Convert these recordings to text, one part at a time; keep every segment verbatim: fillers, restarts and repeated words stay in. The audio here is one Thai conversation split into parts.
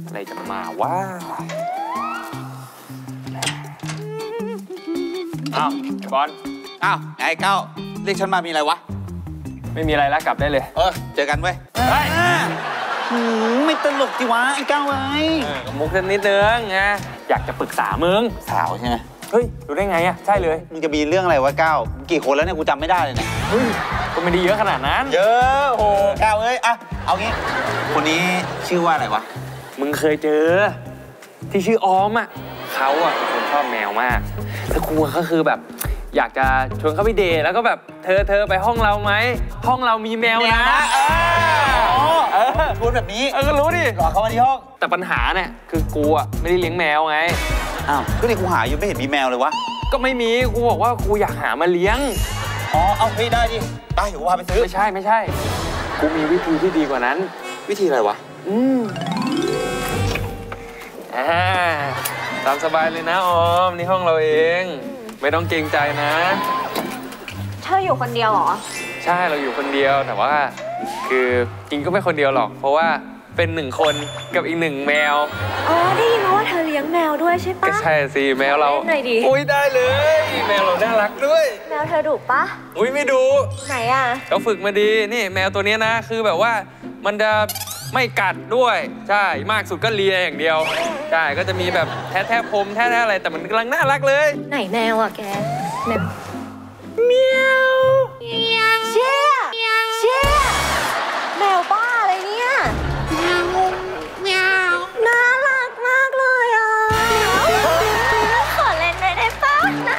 อะไรจะมาวะอ้าวบอลอ้าวไอ้เก้าเรียกฉันมามีอะไรวะไม่มีอะไรแล้วกลับได้เลยเออเจอกันเว้ยไม่ตลกจิวะไอ้เก้าไอ้มุกนิดนึงไงอยากจะปรึกษามึงสาวใช่ไหมเฮ้ยรู้ได้ไงอ่ะใช่เลยมึงจะมีเรื่องอะไรวะเก้ากี่คนแล้วเนี่ยกูจำไม่ได้เลยเนี่ยเฮ้ยก็ไม่ได้เยอะขนาดนั้นเยอะโอ้เก้าเอ้ยอ่ะเอางี้คนนี้ชื่อว่าอะไรวะมึงเคยเจอที่ชื่อออมอ่ะเขาอ่ะเป็นคนชอบแมวมากแล้วกูก็คือแบบอยากจะชวนเขาไปเดทแล้วก็แบบเธอเธอไปห้องเราไหมห้องเรามีแมวนะเออชวนแบบนี้เออก็รู้ดิหลอกเขามาที่ห้องแต่ปัญหาเนี่ยคือกูอ่ะไม่ได้เลี้ยงแมวไงอ้าวก็นี่กูหาอยู่ไม่เห็นมีแมวเลยวะก็ไม่มีกูบอกว่ากูอยากหามาเลี้ยงอ๋อเอาเฮ้ยได้ดิไปเดี๋ยวกูพาไปซื้อไม่ใช่ไม่ใช่กูมีวิธีที่ดีกว่านั้นวิธีอะไรวะอืมอ่าตามสบายเลยนะออมนี่ห้องเราเองไม่ต้องเกรงใจนะเธออยู่คนเดียวเหรอใช่เราอยู่คนเดียวแต่ว่าคือจริงก็ไม่คนเดียวหรอกเพราะว่าเป็นหนึ่งคนกับอีกหนึ่งแมวอ๋อได้ยินมาว่าเธอเลี้ยงแมวด้วยใช่ปะก็ใช่สิแมวเราหน่อยดิอุ้ยได้เลยแมวเราน่ารักด้วยแมวเธอดุปะอุ้ยไม่ดุไหนอ่ะเขาฝึกมาดีนี่แมวตัวนี้นะคือแบบว่ามันจะไม่กัดด้วยใช่มากสุดก็เลียอย่างเดียวใช่ก็จะมีแบบแท้แท้พรมแท้แท้อะไรแต่มันกำลังน่ารักเลยไหนแมวอ่ะแกแมวเมียวเชี่ยเชี่ยแมวบ้าอะไรเนี่ยแมวแมวน่ารักมากเลยอ่ะขอเล่นได้ได้ป่ะนะ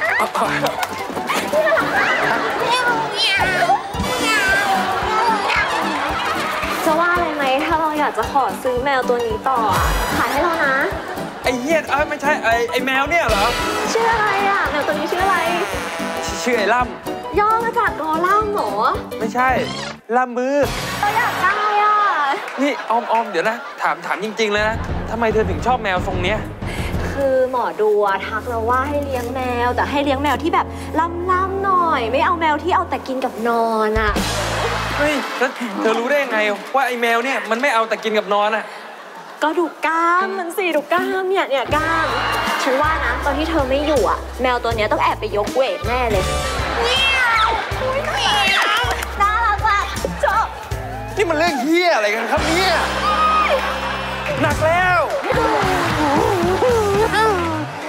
จะว่าอะไรไหมถ้าเราอยากจะขอซื้อแมวตัวนี้ต่อขายให้เรานะไอ้เหี้ยเอ้ยไม่ใช่ไอ้ไอ้แมวเนี่ยเหรอชื่ออะไรอ่ะแมวตัวนี้ชื่ออะไรชื่อไอ้ล่ำย่อมาจากกอล่ำหรอไม่ใช่ล่ำมือเราอยากได้อ่ะนี่ออมออมเดี๋ยวนะถามถามจริงๆเลยนะทำไมเธอถึงชอบแมวทรงเนี้ยคือหมอดูทักเราว่าให้เลี้ยงแมวแต่ให้เลี้ยงแมวที่แบบล่ำๆหน่อยไม่เอาแมวที่เอาแต่กินกับนอนอ่ะเฮ้ยแล้วเธอรู้ได้ยังไงว่าไอ้แมวเนี่ยมันไม่เอาแต่กินกับนอนอ่ะก็ดูกล้ามมันสิดูกล้ามเนี่ยเนี่ยกล้ามฉันว่านะตอนที่เธอไม่อยู่อ่ะแมวตัวเนี้ยต้องแอบไปยกเวทแน่เลยเมียวเมียวน่ารักว่ะจบนี่มันเรื่องเหี้ยอะไรกันครับเนี่ยหนักแล้ว